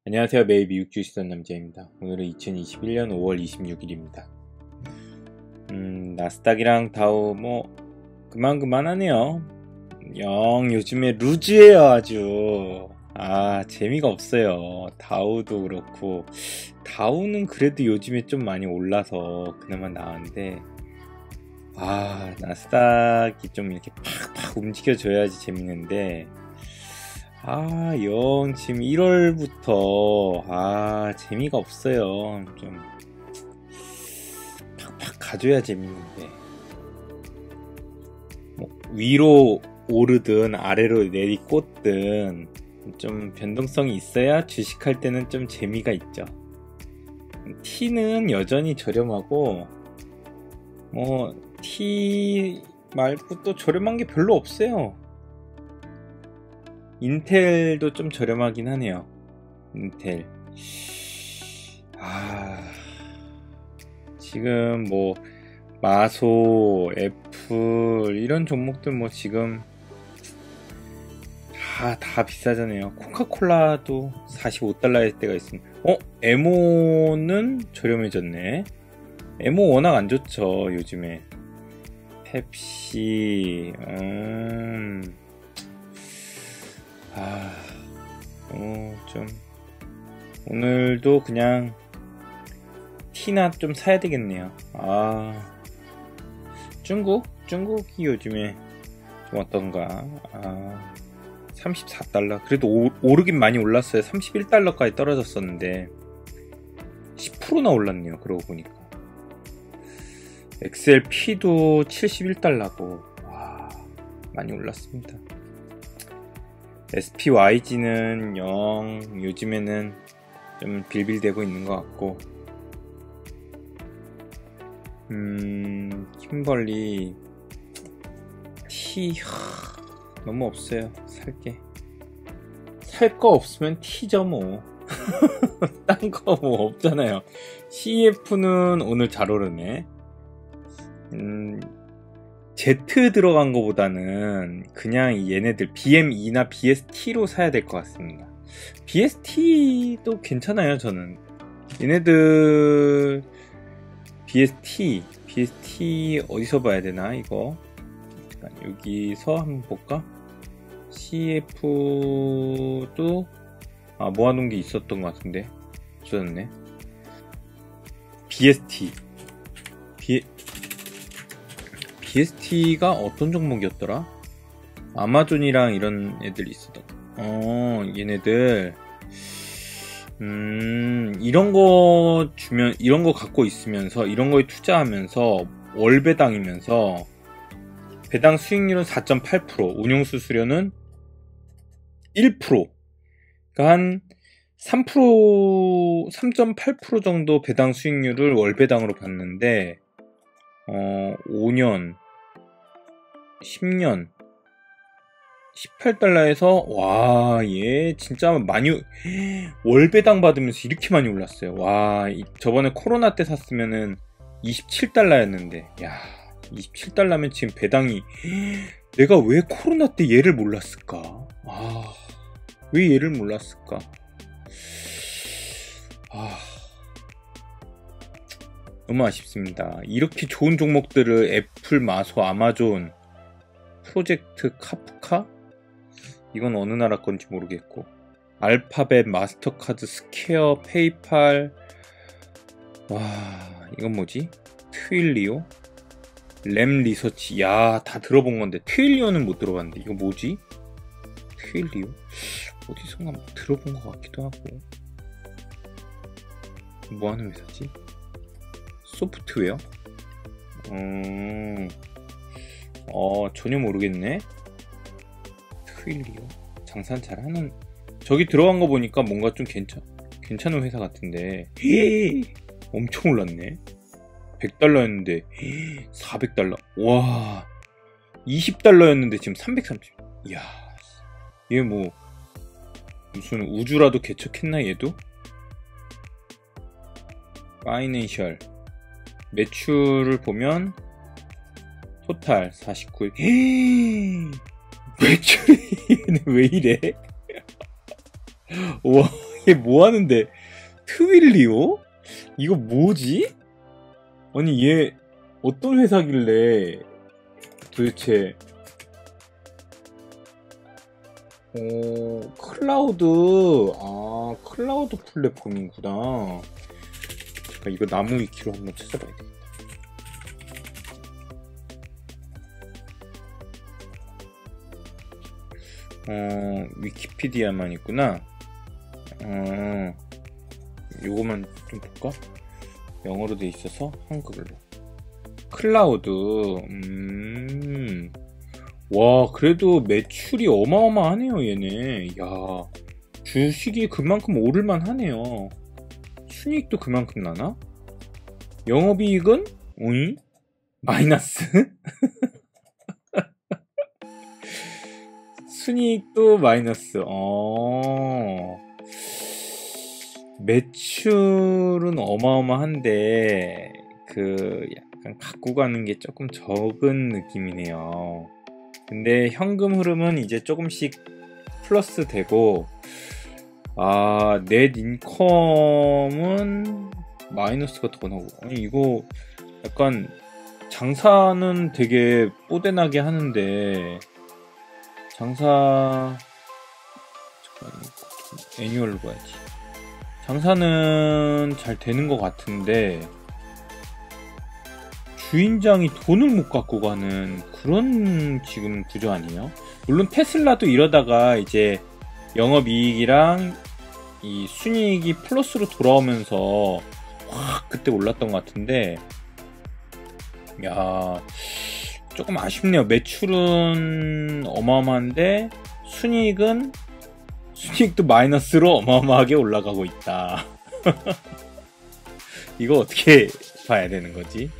안녕하세요. 매일 미국 주식 산 남자입니다. 오늘은 2021년 5월 26일입니다. 나스닥이랑 다우 그만하네요. 요즘에 루즈해요. 아주 재미가 없어요. 다우도 그렇고, 다우는 그래도 요즘에 좀 많이 올라서 그나마 나은데, 나스닥이 좀 이렇게 팍팍 움직여줘야지 재밌는데, 지금 1월부터 재미가 없어요. 좀 팍팍 가줘야 재밌는데, 위로 오르든 아래로 내리꽂든 좀 변동성이 있어야 주식할 때는 좀 재미가 있죠. T는 여전히 저렴하고, T 말고 또 저렴한 게 별로 없어요. 인텔도 좀 저렴하긴 하네요. 인텔. 지금 마소, 애플 이런 종목들 지금 다 비싸잖아요. 코카콜라도 45달러일 때가 있습니다. 에모는 저렴해졌네. 에모 워낙 안 좋죠, 요즘에. 펩시, 오늘도 그냥 티나 좀 사야 되겠네요. 중국이 요즘에 좀 어떤가. 34달러. 그래도 오르긴 많이 올랐어요. 31달러까지 떨어졌었는데 10%나 올랐네요. 그러고 보니까. XLP도 71달러고 많이 올랐습니다. SPYG는 요즘에는 좀 빌빌대고 있는 것 같고, 킴벌리 T 너무 없어요. 살 거 없으면 T죠 뭐. 딴 거 없잖아요. CF는 오늘 잘 오르네. Z 들어간 거보다는 그냥 얘네들 BM2나 BST로 사야 될 것 같습니다. BST도 괜찮아요. 저는 얘네들 BST 어디서 봐야 되나 이거. 여기서 한번 볼까? CF도 모아놓은 게 있었던 것 같은데 없어졌네. BST가 어떤 종목이었더라? 아마존이랑 이런 애들이 있었던. 얘네들 이런 거 갖고 있으면서 이런 거에 투자하면서 월배당이면서 배당 수익률은 4.8%, 운용 수수료는 1%. 그러니까 한 3.8% 정도 배당 수익률을 월배당으로 받는데 5년, 10년, 18달러에서 얘 진짜 많이 월배당 받으면서 이렇게 많이 올랐어요. 저번에 코로나 때 샀으면은 27달러였는데 27달러면 지금 배당이 내가 왜 코로나 때 얘를 몰랐을까? 왜 얘를 몰랐을까? 너무 아쉽습니다. 이렇게 좋은 종목들을 애플, 마소, 아마존, 프로젝트, 카프카? 이건 어느 나라 건지 모르겠고, 알파벳, 마스터카드, 스퀘어, 페이팔, 이건 뭐지? 트윌리오? 램 리서치. 다 들어본 건데 트윌리오는 못 들어봤는데 이거 뭐지? 트윌리오? 어디선가 들어본 것 같기도 하고. 뭐하는 회사지? 소프트웨어? 전혀 모르겠네. 트윌리오 장산 잘하는. 저기 들어간 거 보니까 뭔가 좀 괜찮은 회사 같은데 엄청 올랐네. 100달러였는데 400달러. 20달러였는데 지금 330. 얘 무슨 우주라도 개척했나 얘도? 파이낸셜 매출을 보면 토탈 49일. 매출이 왜 이래? 우와, 얘 뭐 하는데? 트윌리오? 이거 뭐지? 아니 얘 어떤 회사길래 도대체 클라우드 클라우드 플랫폼이구나. 잠깐 이거 나무 위키로 한번 찾아봐야 되겠다. 위키피디아만 있구나. 요거만 좀 볼까? 영어로 돼 있어서 한글로. 클라우드. 와, 그래도 매출이 어마어마하네요, 얘네. 야, 주식이 그만큼 오를만 하네요. 순이익도 그만큼 나나? 영업이익은? 오잉? 마이너스? 순이익도 마이너스. 매출은 어마어마한데 약간 갖고 가는 게 조금 적은 느낌이네요. 근데 현금 흐름은 이제 조금씩 플러스 되고, 넷 인컴은 마이너스가 더 나고. 아니 이거 약간 장사는 되게 뽀대나게 하는데 잠깐 애니얼로 봐야지. 장사는 잘 되는 것 같은데 주인장이 돈을 못 갖고 가는 그런 지금 구조 아니에요? 물론 테슬라도 이러다가 이제 영업이익이랑 이 순이익이 플러스로 돌아오면서 확 그때 올랐던 것 같은데, 야, 조금 아쉽네요. 매출은 어마어마한데 순이익도 마이너스로 어마어마하게 올라가고 있다. 이거 어떻게 봐야 되는 거지?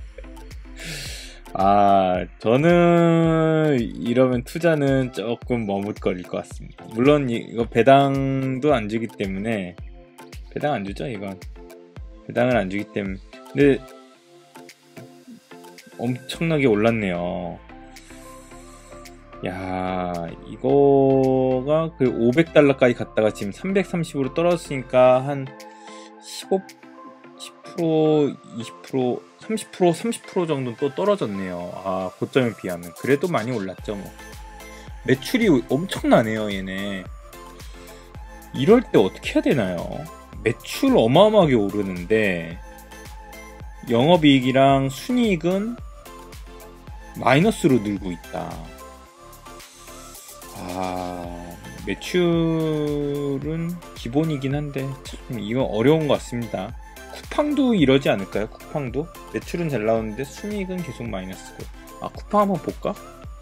저는 이러면 투자는 조금 머뭇거릴 것 같습니다. 물론 이거 배당도 안 주기 때문에, 배당 안 주죠 이건. 배당을 안 주기 때문에. 근데 엄청나게 올랐네요. 야, 이거가 그 500달러까지 갔다가 지금 330으로 떨어졌으니까 한 15, 10%, 20%, 30%, 30% 정도 또 떨어졌네요. 고점에 비하면. 그래도 많이 올랐죠, 뭐. 매출이 엄청나네요, 얘네. 이럴 때 어떻게 해야 되나요? 매출 어마어마하게 오르는데, 영업이익이랑 순이익은 마이너스로 늘고 있다. 매출은 기본이긴 한데, 참, 이건 어려운 것 같습니다. 쿠팡도 이러지 않을까요? 쿠팡도 매출은 잘 나오는데 순이익은 계속 마이너스고. 쿠팡 한번 볼까?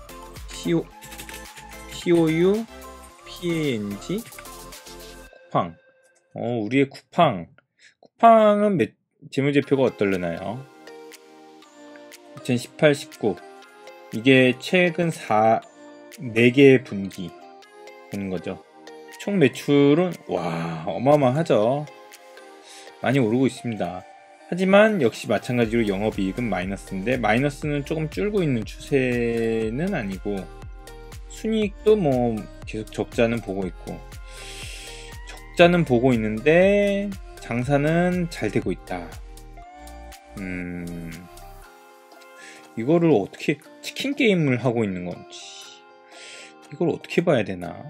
COU PANG 쿠팡. 우리의 쿠팡은 재무제표가 어떨려나요? 2018, 19 이게 최근 4개의 분기 보는 거죠. 총 매출은 어마어마하죠. 많이 오르고 있습니다. 하지만 역시 마찬가지로 영업이익은 마이너스인데, 마이너스는 조금 줄고 있는 추세는 아니고, 순이익도 뭐 계속 적자는 보고 있는데 장사는 잘 되고 있다. 이거를 어떻게, 치킨 게임을 하고 있는 건지 이걸 어떻게 봐야 되나?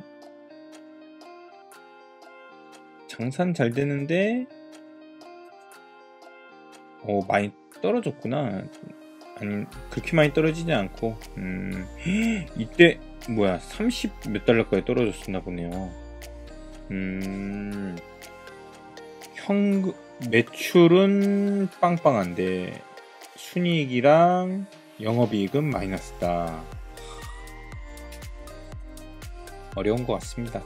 장사는 잘 되는데 많이 떨어졌구나. 아니, 그렇게 많이 떨어지지 않고, 이때 뭐야, 30 몇 달러까지 떨어졌었나 보네요. 매출은 빵빵한데 순이익이랑 영업이익은 마이너스다. 어려운 것 같습니다.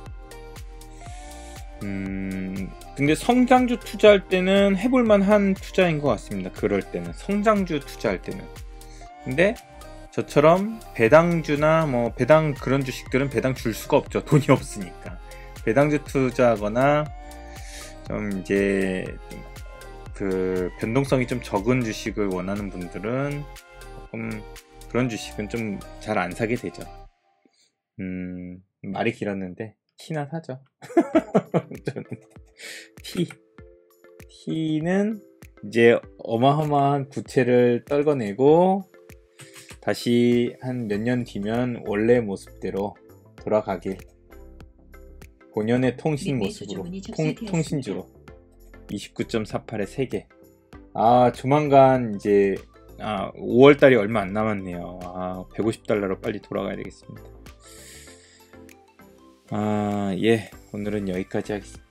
근데 성장주 투자할 때는 해볼만 한 투자인 것 같습니다. 그럴 때는, 성장주 투자할 때는. 근데 저처럼 배당주나 뭐 배당 그런 주식들은 배당 줄 수가 없죠. 돈이 없으니까. 배당주 투자하거나 좀 이제 그 변동성이 좀 적은 주식을 원하는 분들은 조금 그런 주식은 좀 잘 안 사게 되죠. 말이 길었는데 키나 사죠. 저는. T는 이제 어마어마한 부채를 떨궈내고 다시 한 몇 년 뒤면 원래 모습대로 돌아가길. 본연의 통신 모습으로, 통신주로 29.48에 3개. 조만간 이제 5월달이 얼마 안 남았네요. $150로 빨리 돌아가야 되겠습니다. 예, 오늘은 여기까지 하겠습니다.